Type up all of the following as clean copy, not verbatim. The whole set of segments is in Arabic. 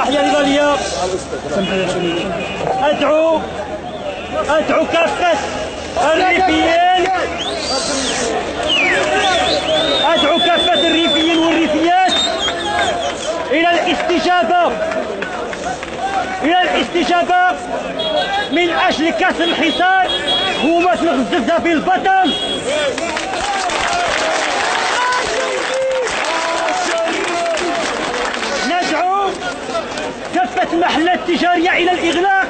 تحية نضالية. أدعو كافة الريفيين، أدعو كافة الريفيين والريفيات إلى الاستجابة من أجل كسر الحصار ومثل الزفزة في البطن. ندعو كافة المحلات التجارية إلى الإغلاق.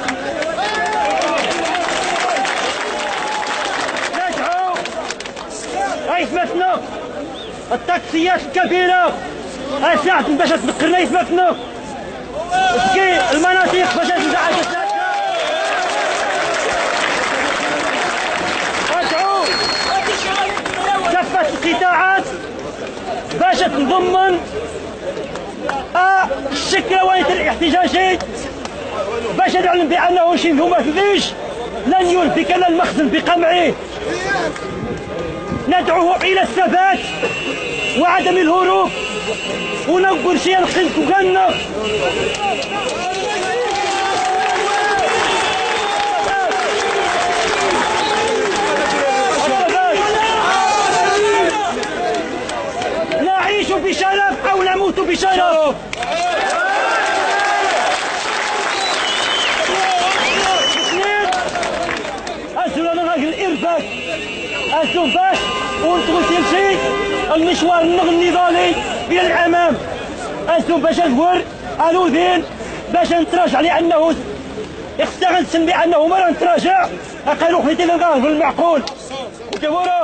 ندعو يتمثلوا التاكسيات الكبيرة ساعة باش تذكرنا يتمثلوا تسكي المناطق باش تزعج الساكنة. ندعو كافة القطاعات باش تنضمن الشكاوات الاحتجاجية باش نعلم بأنه شي ممثليش لن يلبك المخزن بقمعه. ندعوه إلى الثبات وعدم الهروب ونقول شيء الخلق وقالنا. نعيش بشرف أو نموت بشرف. أسلوا لنا الإرباك الزنفاش ونطوي تمشي المشوار النضالي إلى الأمام. أسلوا باش نقول الأذين باش نتراجع لأنه اختغلت بأنه مرة نتراجع أقلوا في تلك بالمعقول. وكبروا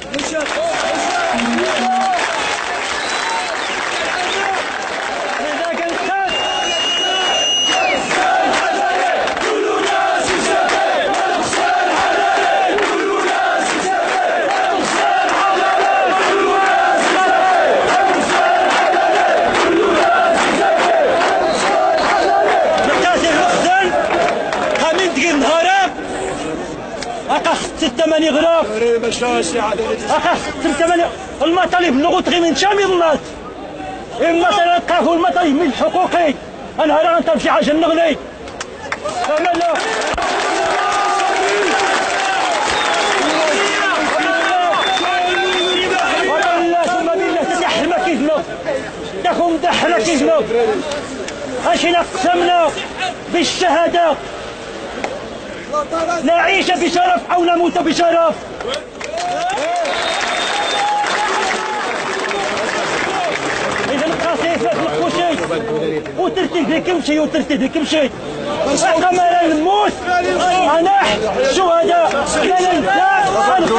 الثمانية غراب المطالب اللغوت غير من شامي الناس المطالب تلقاه المطالب من حقوقي انا راه انت شي حاجه نغلي كملوا. والله ثم بالله تدحر ما كيفنا تاخذ مدحر كيفنا اشينا قسمنا بالشهاده نعيش بشرف أو نموت بشرف. إذا القصيفة تلقوا شيء وترتيب لك مشي وترتيب لك مشي. أما لا نموت أنا شهداء لا ننسى